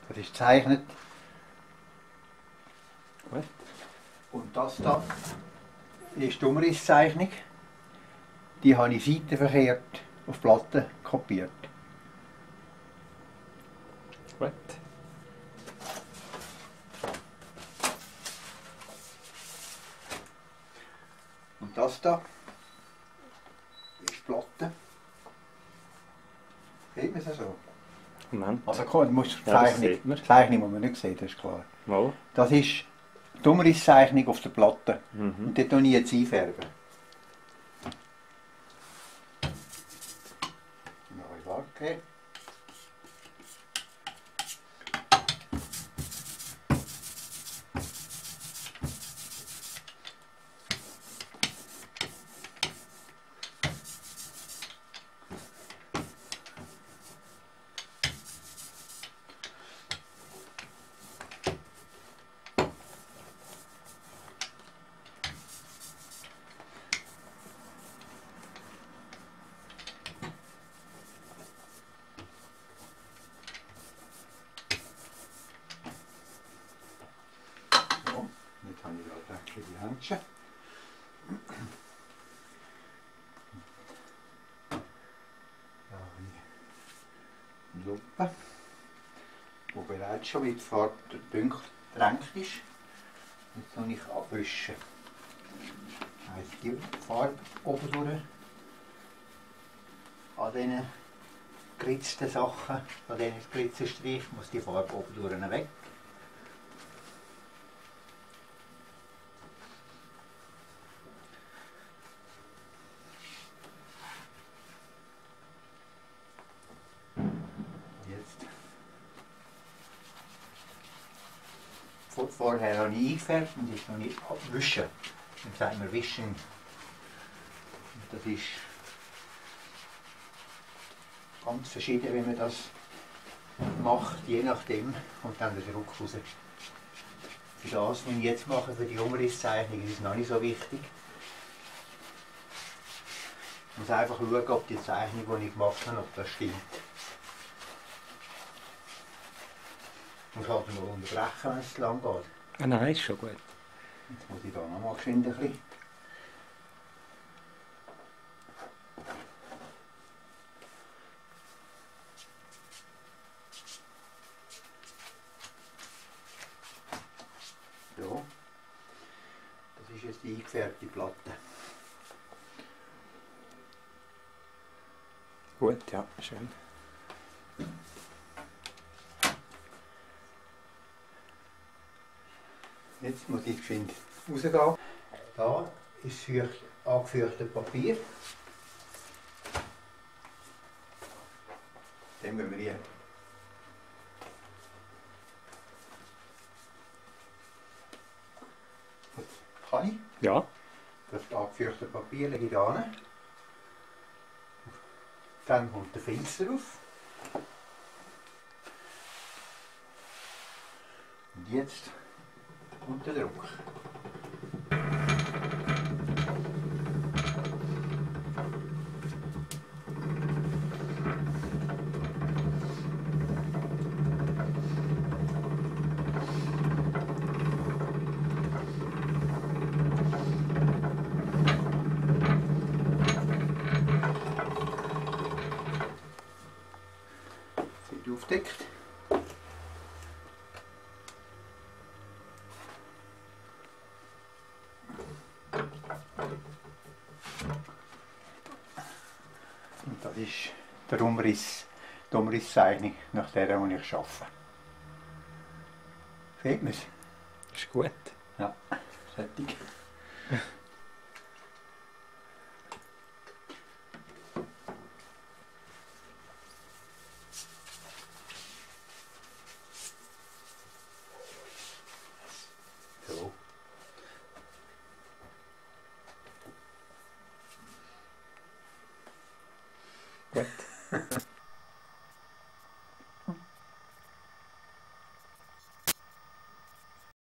Das ist gezeichnet. Gut. Und das da ist die Umrisszeichnung. Die habe ich seitenverkehrt auf die Platte kopiert. Gut. Und das da ist die Platte. Sieht man es so? Moment. Also komm, du musst die Ja, das Zeichnung, sieht man. die Zeichnung muss man nicht sehen, das ist klar. Mal. Das ist die Umrisszeichnung auf der Platte. Mhm. Und dort tue ich jetzt einfärben. Neue Wacke. So, jetzt habe ich da dreckige Händchen. Da habe ich eine Lupe, wo bereits schon mit Farbe getränkt ist. Jetzt kann ich abwischen. Das heisst, die Farbe oben durch an diesen geritzten Sachen, an diesen geritzten Strich, muss die Farbe oben durch weg. Jetzt. Vorher habe ich eingefärbt und jetzt noch nicht abwischen. Dann sagt man wischen. Und das ist ganz verschieden, wie man das macht, je nachdem kommt dann der Druck raus. Für das, was ich jetzt mache, für die Umrisszeichnung, ist es noch nicht so wichtig. Ich muss einfach schauen, ob die Zeichnung, die ich gemacht habe, ob das stimmt. Ich kann den noch unterbrechen, wenn es zu lang geht. Ah, nein, ist schon gut. Jetzt muss ich da noch mal geschwind ein bisschen. So. Das ist jetzt die eingefärbte Platte. Gut, ja, schön. Jetzt muss ich geschwind rausgehen. Da ist das angefeuchtete Papier. Den müssen wir hier. Das kann ich. Ja. Das angefeuchtete Papier lege ich da hin. Dann kommt der Filz drauf. Und jetzt kommt der Druck. Wird aufgedeckt. Und das ist der Umriss, die Umrisszeichnung nach der, die ich arbeite. Sieht man es? Ist gut. Ja, fertig. So. Gut.